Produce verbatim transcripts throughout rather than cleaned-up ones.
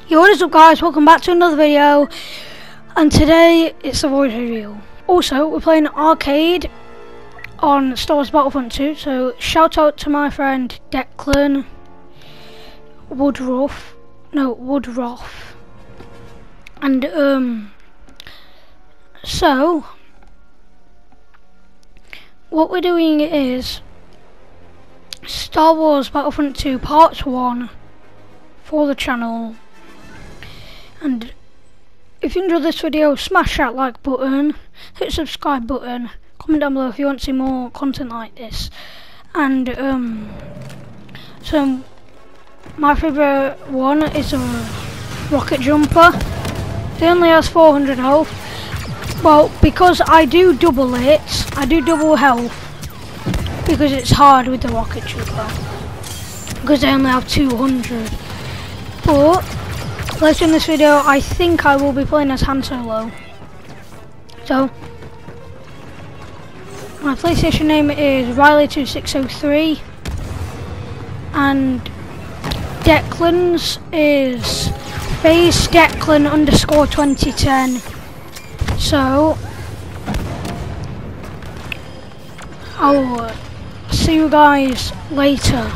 Yo, what is up guys, welcome back to another video, and today it's the voice reveal. Also, we're playing arcade on Star Wars Battlefront two, so shout out to my friend Declan Woodruff, no, Woodruff, and um, so, what we're doing is Star Wars Battlefront two Part one for the channel. And if you enjoyed this video, smash that like button, hit subscribe button, comment down below if you want to see more content like this. And um, so my favourite one is a rocket jumper. It only has four hundred health. Well, because I do double it, I do double health because it's hard with the rocket jumper. Because I only have two hundred. But later in this video, I think I will be playing as Han Solo. So, my PlayStation name is Riley two six zero three, and Declan's is Phase Declan underscore twenty ten. So, I'll see you guys later.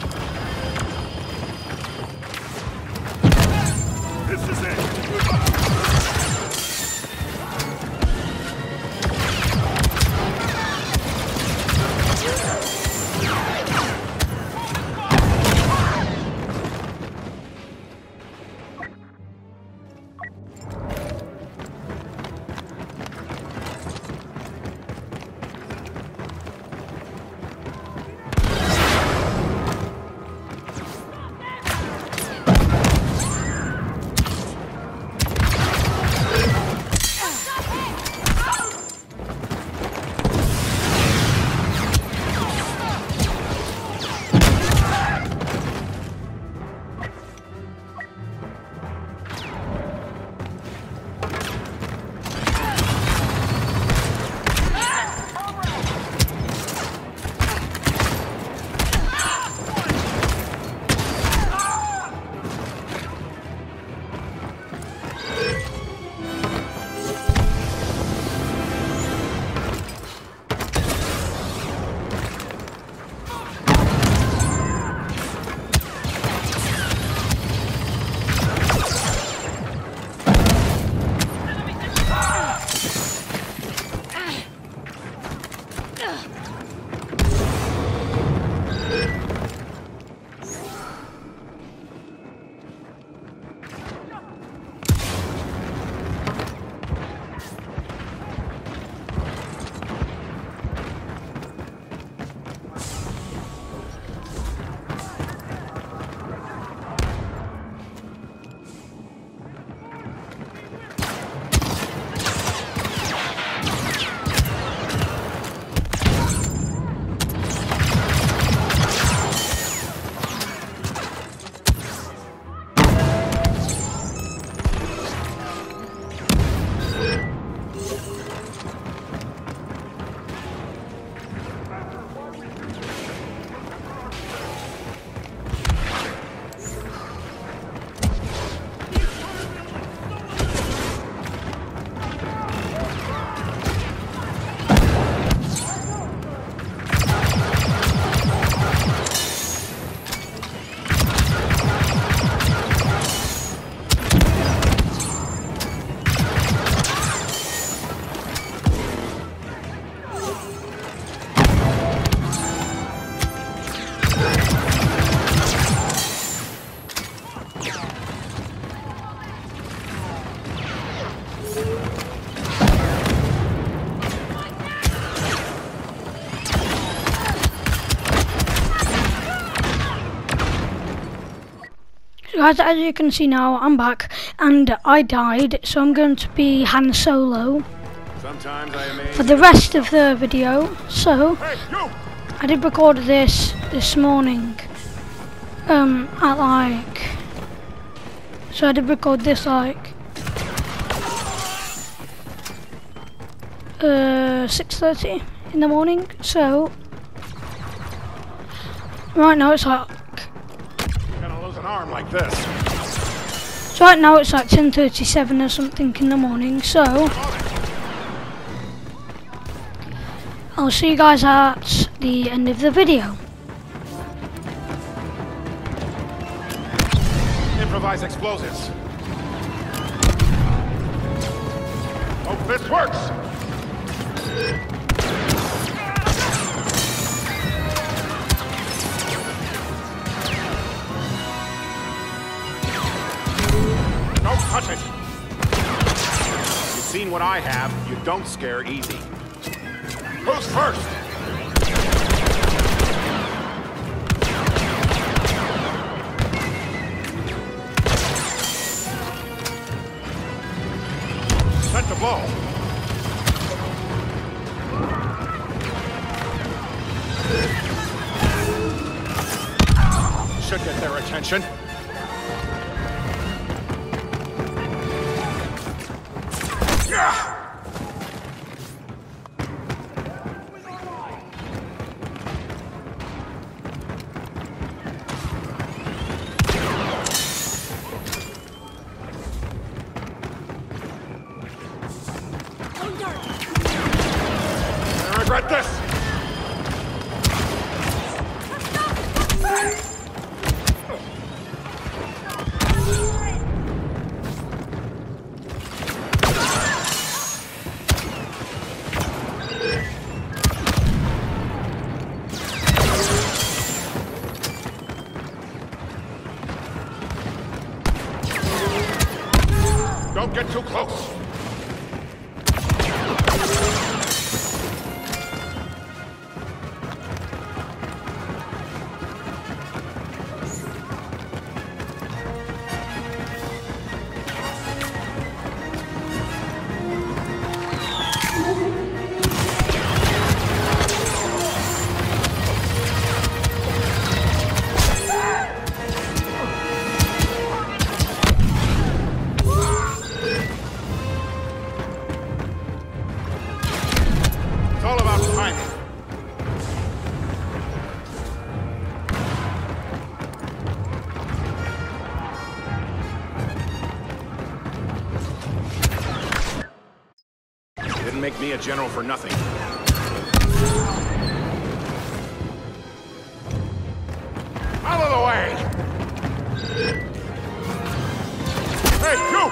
Guys, as you can see now, I'm back, and I died, so I'm going to be Han Solo for the rest of the video. So, I did record this this morning, um, at like, so I did record this like, uh, six thirty in the morning, so, right now it's like, Gonna lose an arm like this. right now it's like ten thirty-seven or something in the morning, so I'll see you guys at the end of the video. Improvise explosives. Hope this works. Don't touch it. You've seen what I have. You don't scare easy. Who's first? Set to blow. Should get their attention. I regret this. Don't get too close. It's all about timing. You didn't make me a general for nothing. Out of the way! Hey, you!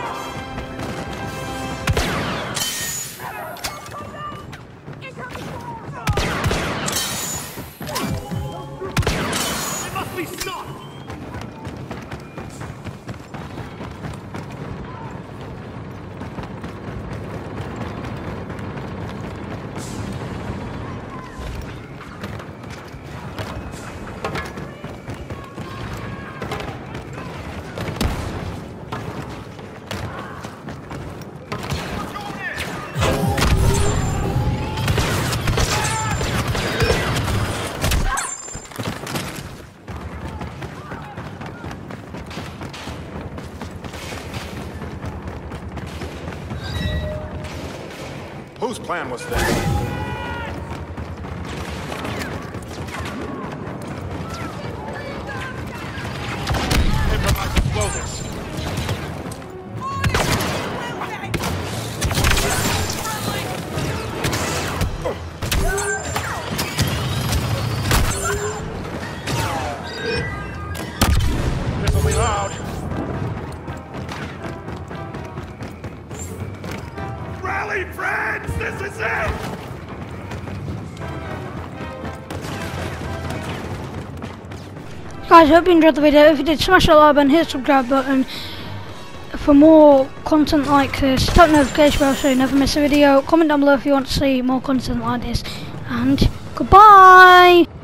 Whose plan was this? Improvise explosives. This'll be loud. Rally, friends! This is it! Guys, I hope you enjoyed the video. If you did, smash that like button, hit the subscribe button for more content like this. Tap the notification bell so you never miss a video. Comment down below if you want to see more content like this. And goodbye!